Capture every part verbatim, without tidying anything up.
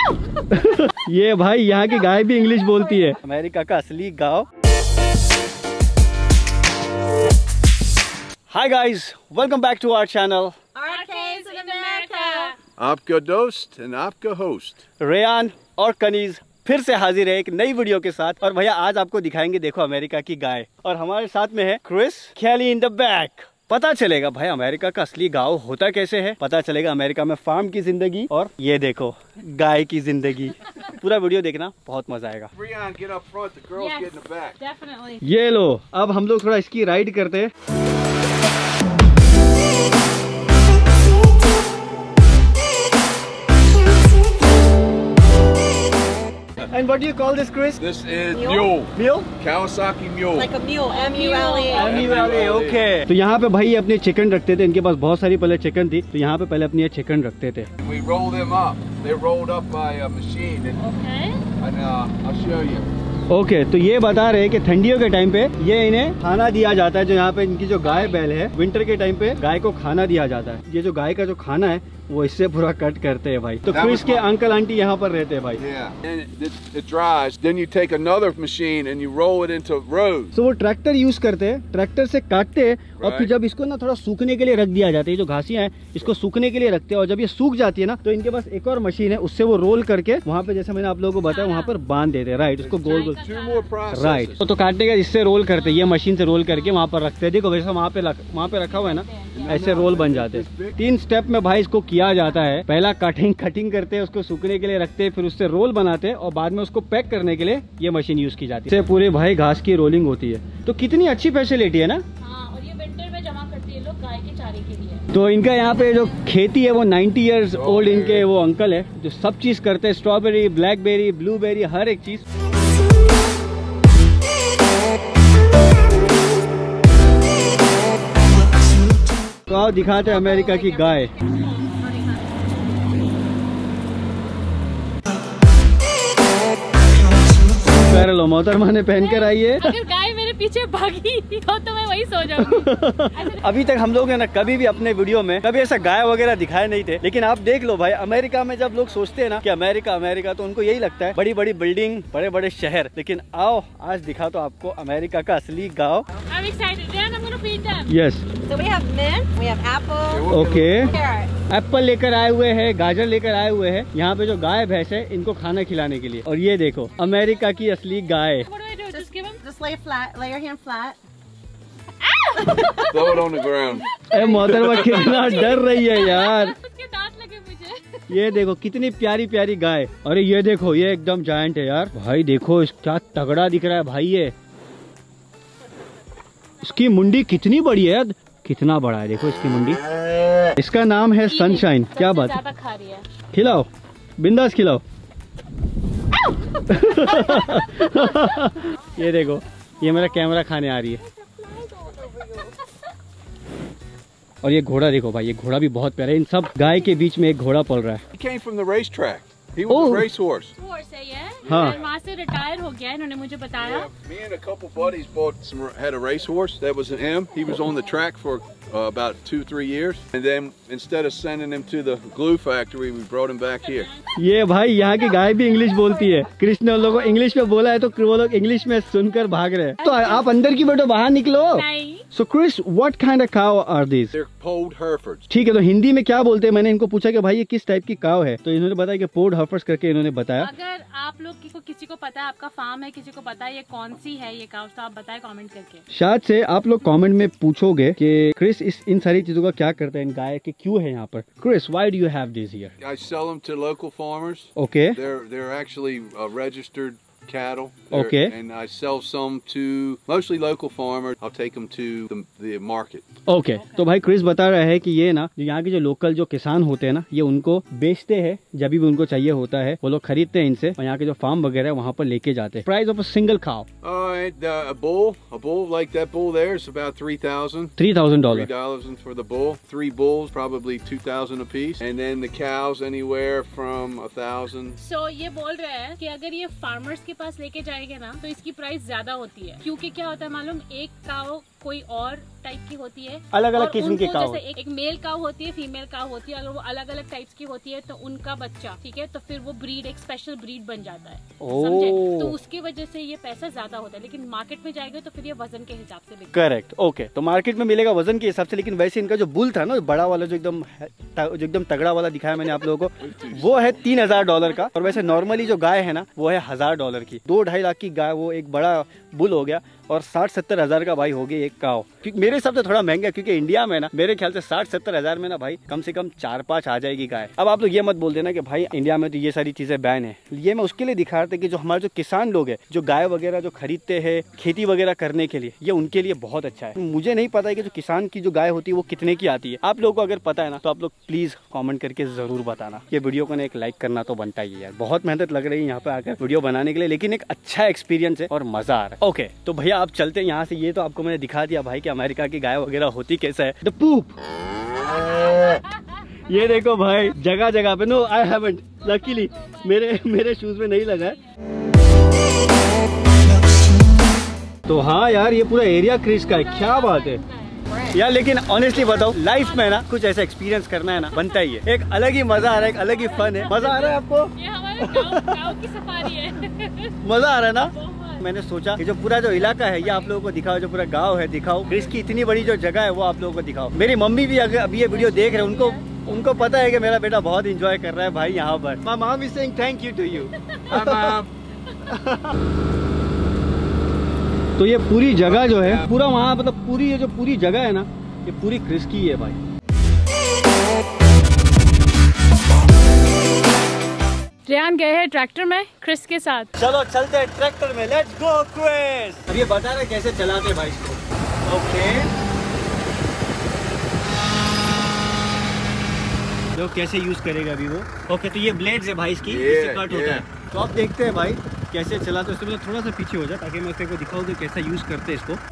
ये भाई यहाँ की गाय भी इंग्लिश बोलती है। अमेरिका का असली गाँव। Hi guys, welcome back to our channel Arcades in America। आपका दोस्त और आपका होस्ट रेयान और कनीज फिर से हाजिर है एक नई वीडियो के साथ। और भैया आज आपको दिखाएंगे, देखो अमेरिका की गाय। और हमारे साथ में है क्रिस ख्याली इन द बैक। पता चलेगा भाई अमेरिका का असली गांव होता कैसे है, पता चलेगा अमेरिका में फार्म की जिंदगी और ये देखो गाय की जिंदगी। पूरा वीडियो देखना, बहुत मजा आएगा। Definitely। ये लो, अब हम लोग थोड़ा इसकी राइड करते हैं। And what do you call this, Chris? This is Mule? mule. Mule? Kawasaki mule. Like a mule, M U L E। M U L E, okay। तो यहाँ पे भाई ये अपने चिकन रखते थे, इनके पास बहुत सारी पहले चिकन थी, तो यहाँ पे पहले अपनी ये चिकन रखते थे। We roll them up. They're rolled up by a machine. And, Okay। and uh, I'll show you. Okay okay, तो ये बता रहे हैं कि ठंडियों के टाइम पे ये इन्हें खाना दिया जाता है। जो यहाँ पे इनकी जो गाय बैल है, विंटर के टाइम पे गाय को खाना दिया जाता है। ये जो गाय का जो खाना है वो इससे पूरा कट करते हैं भाई। तो क्रिस के अंकल आंटी यहाँ पर रहते हैं भाई। Yeah. And it, it dries. Then you take another machine and you roll it into rows. तो वो ट्रैक्टर यूज करते हैं, ट्रैक्टर से काटते हैं और फिर जब इसको ना थोड़ा सूखने के लिए रख दिया जाता है, जो घासियां हैं इसको सूखने के लिए रखते हैं। और जब ये सूख जाती है ना तो इनके पास एक और मशीन है, उससे वो रोल करके वहाँ पे, जैसे मैंने आप लोगों को बताया, वहाँ पर बांध देते हैं। राइट, उसको गोल गोल Two more processes. राइट। तो, तो काटने का इससे रोल करते हैं, ये मशीन से रोल करके वहाँ पर रखते हैं। देखो वैसा वहाँ पे वहाँ पे रखा हुआ है ना, ऐसे रोल बन जाते हैं। तीन स्टेप में भाई इसको किया जाता है। पहला कटिंग कटिंग करते हैं, उसको सूखने के लिए रखते हैं, फिर उससे रोल बनाते हैं और बाद में उसको पैक करने के लिए ये मशीन यूज की जाती है। इससे पूरे भाई घास की रोलिंग होती है। तो कितनी अच्छी फैसिलिटी है ना। हाँ, और ये विंटर में जमा करती है लोग गाय के चारे के लिए। तो इनका यहाँ पे जो खेती है वो नाइन्टी इयर्स ओल्ड इनके वो अंकल है जो सब चीज करते हैं। स्ट्रॉबेरी, ब्लैकबेरी, ब्लूबेरी, हर एक चीज। तो आओ दिखाते हैं अमेरिका की गाय। कर लो, मोहतरमा ने पहन कर आई है। अगर गाय मेरे पीछे भागी तो, तो मैं वही सो जाऊंगी। अभी तक हम लोग ने ना कभी भी अपने वीडियो में कभी ऐसा गाय वगैरह दिखाए नहीं थे, लेकिन आप देख लो भाई अमेरिका में जब लोग सोचते हैं ना कि अमेरिका अमेरिका तो उनको यही लगता है बड़ी बड़ी बिल्डिंग, बड़े बड़े शहर। लेकिन आओ आज दिखा तो आपको अमेरिका का असली गाँव। I'm excited. Then I'm gonna feed them। Yes, So we have mint, we have apple, okay. carrot। Apple लेकर आए हुए हैं, गाजर लेकर आए हुए हैं यहाँ पे जो गाय भैंस है इनको खाना खिलाने के लिए। और ये देखो अमेरिका की असली गाय। What do I do? Just give them? Just lay flat, lay your hand flat। Throw it on the ground. अरे मोहतरमा कितना डर रही है यार। उसके दांत लगे मुझे। ये देखो कितनी प्यारी प्यारी गाय। अरे ये देखो ये एकदम जायंट है यार। भाई देखो इसका तगड़ा दिख रहा है भाई। ये इसकी मुंडी कितनी बड़ी है, कितना बड़ा है देखो इसकी मुंडी। इसका नाम है सनशाइन। क्या बात है, ज्यादा खा रही है। खिलाओ, बिंदास खिलाओ। ये देखो ये मेरा कैमरा खाने आ रही है। और ये घोड़ा देखो भाई, ये घोड़ा भी बहुत प्यारा है। इन सब गाय के बीच में एक घोड़ा पल रहा है। He came from the racetrack. He was Oh. a racehorse. Horse है ये। हाँ। वहाँ से रिटायर हो गया, इन्होंने मुझे बताया। Yeah, me and a couple buddies bought some, had a racehorse. That was an M. He was on the track for uh, about two, three years. And then instead of sending him to the glue factory, we brought him back here. ये भाई यहाँ की गाय भी English बोलती है। कृष्ण ने उन लोगों को इंग्लिश में बोला है तो वो लोग इंग्लिश में सुनकर भाग रहे हैं। तो आप अंदर की बैठो, बाहर निकलो। नहीं। So Chris, what kind of cow are these? They're polled Herefords. ठीक है, तो हिंदी में क्या बोलते हैं? मैंने इनको पूछा कि भाई ये किस टाइप की काव है, तो इन्होंने बताया कि पोर्ड हर्फर्स करके इन्होंने बताया। अगर आप लोग की को किसी को पता है, आपका फार्म है, किसी को पता है ये कौन सी है ये काउ, तो आप बताएं कमेंट करके। शायद से आप लोग कमेंट में पूछोगे कि क्रिस इस इन सारी चीजों का क्या करता है, इन गाय के क्यों है यहाँ पर। Chris, why do you have this here? I sell them to local farmers. Okay. They're they're actually uh, registered cattle. They're- Okay. And I sell some to mostly local farmers. I'll take them to the, the market. Okay okay. तो भाई Chris बता रहा है कि ये ना जो यहाँ के जो लोकल जो किसान होते हैं ना, ये उनको बेचते हैं जब भी उनको चाहिए होता है, वो लोग खरीदते हैं इनसे और यहाँ के जो फार्म वगैरह है वहाँ पर लेके जाते हैं। Price of a single cow? Uh, a bull, a bull like that bull there is about three thousand. Three thousand Three dollar. dollars for the bull. Three bulls, probably two thousand a piece, and then the cows anywhere from a thousand. So so, ये बोल रहे हैं कि अगर ये farmers के पास लेके जाएंगे ना तो इसकी प्राइस ज्यादा होती है, क्योंकि क्या होता है मालूम, एक काव कोई और टाइप की होती है, अलग अलग और किस्म की उनको काऊ। जैसे एक, एक मेल काऊ होती है, फीमेल काऊ होती है। अगर वो अलग अलग टाइप्स की होती है तो उनका बच्चा, ठीक है, तो फिर वो ब्रीड एक स्पेशल ब्रीड बन जाता है, समझे? तो उसकी वजह से ये पैसा ज्यादा होता है, लेकिन मार्केट में जाएगा तो फिर ये वजन के हिसाब से बिकता है। Correct, okay. तो मार्केट में मिलेगा वजन के हिसाब से, लेकिन वैसे इनका जो बुल था ना, बड़ा वाला जो एकदम जो एकदम तगड़ा वाला दिखाया मैंने आप लोगों को, वो है तीन हजार डॉलर का। और वैसे नॉर्मली जो गाय है ना वो है हजार डॉलर की। दो ढाई लाख की गाय, वो एक बड़ा बुल हो गया, और साठ सत्तर हजार का भाई हो गई एक काव। मेरे हिसाब से थोड़ा महंगा है, क्योंकि इंडिया में ना मेरे ख्याल से साठ सत्तर हजार में ना भाई कम से कम चार पांच आ जाएगी गाय। अब आप लोग ये मत बोल देना कि भाई इंडिया में तो ये सारी चीजें बैन है। ये मैं उसके लिए दिखा रहा था कि जो हमारे जो किसान लोग हैं, जो गाय वगैरह जो खरीदते हैं खेती वगैरह करने के लिए, ये उनके लिए बहुत अच्छा है। मुझे नहीं पता है कि जो किसान की जो गाय होती है वो कितने की आती है। आप लोगों को अगर पता है ना तो आप लोग प्लीज कॉमेंट करके जरूर बताना। ये वीडियो को ना एक लाइक करना तो बनता ही है यार। बहुत मेहनत लग रही है यहाँ पे आकर वीडियो बनाने के लिए, लेकिन एक अच्छा एक्सपीरियंस है और मजा आ रहा है। ओके, तो भैया आप चलते हैं यहाँ से। ये तो आपको मैंने दिखा दिया भाई कि अमेरिका की गाय वगैरह होती कैसा है। द पूप, ये देखो भाई जगह जगह पे। नो आई हैवंट, लकीली मेरे मेरे शूज में नहीं लगा है। तो हाँ यार, ये पूरा एरिया क्रिस का है, क्या बात है यार। लेकिन ऑनेस्टली बताओ, लाइफ में ना कुछ ऐसा एक्सपीरियंस करना है ना, बनता ही है। एक अलग ही मजा आ रहा है, एक अलग ही फन है। मजा आ रहा है आपको? ये हमारे गाँव गाँव की सफारी है। मजा आ रहा है ना? मैंने सोचा कि जो पूरा जो इलाका है ये आप लोगों को दिखाओ, जो पूरा गांव है दिखाओ, क्रिस की इतनी बड़ी जो जगह है वो आप लोगों को दिखाओ। मेरी मम्मी भी अगर अभी ये वीडियो देख रहे हैं, उनको उनको पता है कि मेरा बेटा बहुत एंजॉय कर रहा है भाई यहाँ पर। My mom is saying thank you to you. तो ये पूरी जगह जो है, पूरा वहाँ मतलब पूरी ये जो पूरी जगह है ना, ये पूरी क्रिस की है भाई। रेहान गए हैं ट्रैक्टर में क्रिस के साथ। चलो चलते हैं ट्रैक्टर में, लेट्स गो क्रिस। अब ये बता रहे कैसे चलाते हैं भाई इसको। ओके, तो कैसे यूज करेगा अभी वो। ओके, तो ये ब्लेड्स है भाई इसकी, इससे Yeah, कट होता yeah. है। तो आप देखते हैं भाई कैसे चलाते हैं। उससे मतलब थोड़ा सा पीछे हो जाए ताकि मैं तेरे को दिखाऊं कि कैसा यूज करते हैं इसको।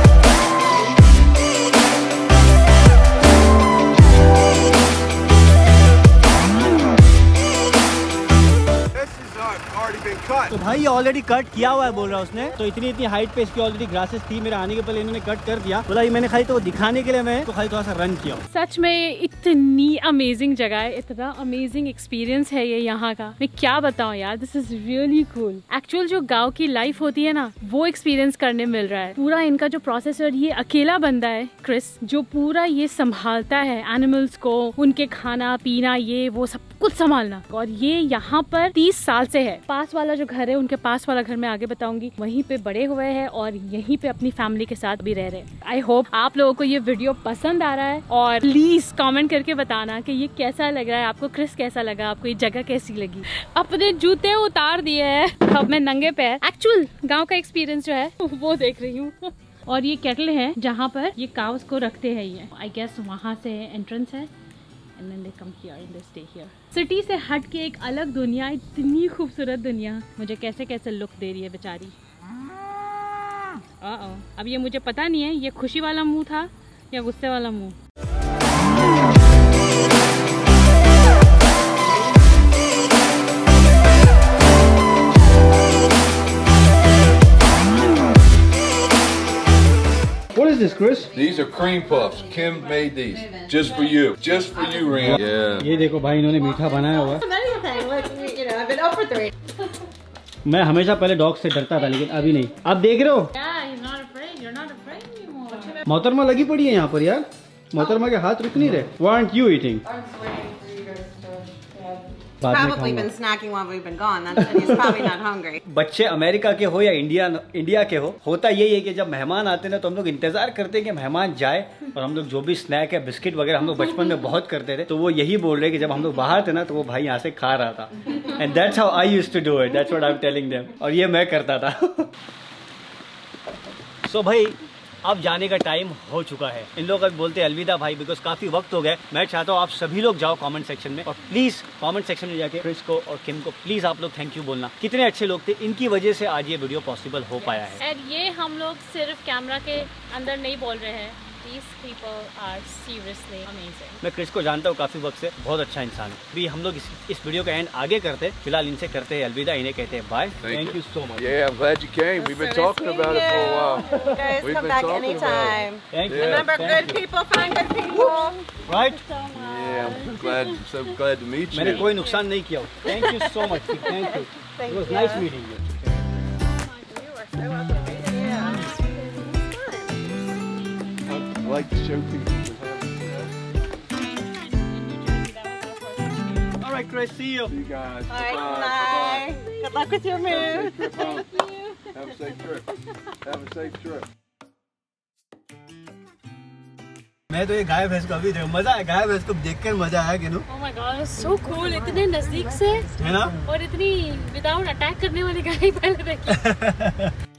तो भाई ये ऑलरेडी कट किया हुआ है बोल रहा है उसने। तो इतनी इतनी हाइट पे इसकी ऑलरेडी ग्रासेस थी, मेरे आने के पहले इन्होंने कट कर दिया। बोला ये मैंने खाली तो दिखाने के लिए मैं तो खाली थोड़ा सा रन किया। सच में इतनी अमेजिंग जगह है, इतना अमेजिंग एक्सपीरियंस है ये यहाँ का, मैं क्या बताऊँ यार। This is really cool. Actual जो गाँव की लाइफ होती है ना, वो एक्सपीरियंस करने मिल रहा है। पूरा इनका जो प्रोसेस है, ये अकेला बंदा है क्रिस, जो पूरा ये संभालता है एनिमल्स को, उनके खाना पीना ये वो सब कुछ संभालना। और ये यहाँ पर तीस साल से है। पास वाला जो घर है, उनके पास वाला घर मैं आगे बताऊंगी, वहीं पे बड़े हुए हैं और यहीं पे अपनी फैमिली के साथ भी रह रहे हैं। आई होप आप लोगों को ये वीडियो पसंद आ रहा है, और प्लीज कमेंट करके बताना कि ये कैसा लग रहा है आपको, क्रिस कैसा लगा आपको, ये जगह कैसी लगी। अपने जूते उतार दिए हैं, अब मैं नंगे पैर एक्चुअल गाँव का एक्सपीरियंस जो है वो देख रही हूँ। और ये केटल है जहाँ पर ये काउस को रखते हैं। ये आई गेस वहाँ से एंट्रेंस है, and then they come here and they stay here. City से हट के एक अलग दुनिया, इतनी खूबसूरत दुनिया, मुझे कैसे कैसे लुक दे रही है बेचारी। uh-oh. अब ये मुझे पता नहीं है ये खुशी वाला मुंह था या गुस्से वाला मुंह। What is this, Chris? These are cream puffs. Kim made these just for you, just for you, Rian. Yeah. ये देखो भाई इन्होंने मीठा बनाया हुआ है। मैं हमेशा पहले डॉग से डरता था, लेकिन अभी नहीं। आप देख रहे हो मोहतरमा लगी पड़ी है यहाँ पर यार। मोहतरमा के हाथ रुक नहीं रहे। Weren't you eating? Probably been snacking while we've been gone. That's, and he's probably not hungry. बच्चे अमेरिका के हो या इंडिया इंडिया के हो, होता यही है कि जब मेहमान आते हैं ना तो हम लोग इंतजार करते हैं कि मेहमान जाए, और हम लोग जो भी स्नैक है बिस्किट वगैरह हम लोग बचपन में बहुत करते थे। तो वो यही बोल रहे कि जब हम लोग बाहर थे ना तो वो भाई यहाँ से खा रहा था। And that's how I used to do it, that's what I am telling them. और ये मैं करता था। सो so भाई अब जाने का टाइम हो चुका है। इन लोग अभी बोलते हैं अलविदा भाई, बिकॉज काफी वक्त हो गया। मैं चाहता हूँ आप सभी लोग जाओ कमेंट सेक्शन में, और प्लीज कमेंट सेक्शन में जाके क्रिस को और किम को प्लीज आप लोग थैंक यू बोलना। कितने अच्छे लोग थे, इनकी वजह से आज ये वीडियो पॉसिबल हो पाया है। और ये हम लोग सिर्फ कैमरा के अंदर नहीं बोल रहे हैं, these people are seriously amazing. मैं क्रिस को जानता हूँ काफी वक्त से, बहुत अच्छा इंसान है। अभी हम लोग इस, इस वीडियो का एंड आगे करते हैं, फिलहाल इनसे करते हैं अलविदा, इन्हें कहते हैं bye. Thank you so much. Yeah, I'm glad you came. We've been talking about it for a while. Guys, We've come been back talking anytime. Thank you. Remember, good people find good people. Right? Yeah, I'm glad. So glad to meet you. मैंने कोई नुकसान नहीं किया। Thank you so much. Thank you. Thank It was you. nice meeting you. You are so welcome. Yeah. I like to show people. All right, Chris. See you. See you guys. All right, Bye. bye. Good luck with your move. Have a safe trip. Have a safe trip. मैं तो ये गाय भैंस को अभी देख, मजा है गाय भैंस को देखकर मजा आया कि no? Oh my God, so cool! इतने नजदीक से है ना? और इतनी विदाउट अटैक करने वाली गाय पहले देखी।